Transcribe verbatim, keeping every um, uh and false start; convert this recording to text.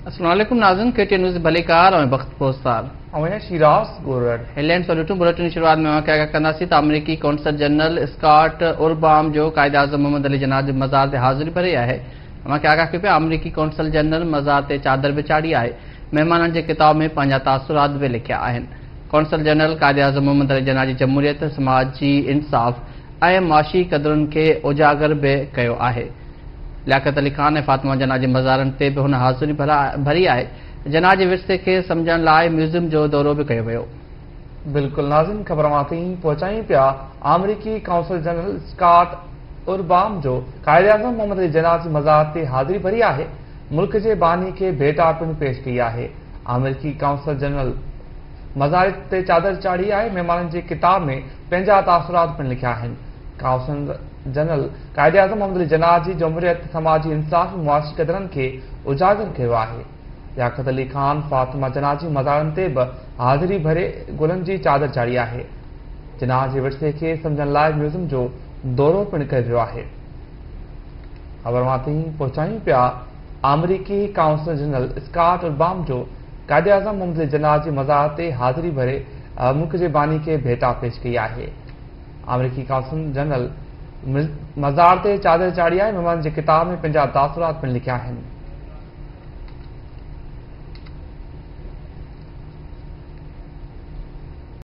अस्सलाम वालेकुम नाज़रीन, के टी न्यूज़ भलेकार और वक्त पोस्तार शिराज गोरड हेडलाइंस बुलेटिन बुलेटिन की शुरुआत में क्या कंदासीं त अमरीकी कौंसल जनरल स्कॉट उर्बाम जो कायदे आज़म मोहम्मद अली जना जे मज़ार ते हाज़िरी भरी आहे। अमां क्या कयो पिया अमरीकी कौंसल जनरल मज़ार ते चादर बि चाढ़ी आहे। महिमाननि जे किताब में पंहिंजा तासुरात बि लिखिया आहिनि। कौंसल जनरल कायदे आज़म मोहम्मद अली जना जी जमहूरियत, समाजी इंसाफ़ ऐं माशी क़दरुनि खे उजागर बि कयो आहे। लियाकत अली खान ऐं फातिमा जना जे मज़ारनि ते बि हुन हाज़िरी भरी आहे। जना जे विरसे खे सम्झण लाइ म्यूज़ियम जो दौरो बि कयो वियो। बिल्कुल नाज़रीन, ख़बर पहुचाई पिया अमरीकी काउंसिल जनरल स्कॉट उर्बाम जो कायदे आज़म मोहम्मद अली जना जी मज़ार ते हाज़िरी भरी आहे। मुल्क जे बानी खे भेटा पिणु पेश कई आहे। अमरीकी काउंसिल जनरल मज़ार ते चादर चाढ़ी आहे। महिमाननि जे किताब में पंहिंजा तासुरात पिणु लिखिया आहिनि। काउंसिल जनरल कायदे आज़म मोहम्मद अली जना जी जमहूरियत, समाजी इंसाफ़, मुआशी क़दरनि खे उजागर कयो आहे। लियाकत अली खान, फातिमा जना जी मज़ारनि ते बि हाज़िरी भरे गुलनि जी चादर चाढ़ी आहे। जना जे विरसे खे सम्झण लाइ म्यूज़ियम जो दौरो पिणु कयो वियो आहे। ख़बर पहुचायूं पिया अमरीकी काउंसिल जनरल स्कॉट उर्बाम जो कायदे आज़म मोहम्मद अली जना जी मज़ार ते हाज़िरी भरे मुल्क जे बानी खे भेटा पेश कई आहे। अमरीकी काउंसिल जनरल मज़ार ते चादर चाढ़ी आहे। महिमाननि जे किताब में पंहिंजा तासुरात पिणु लिखिया आहिनि।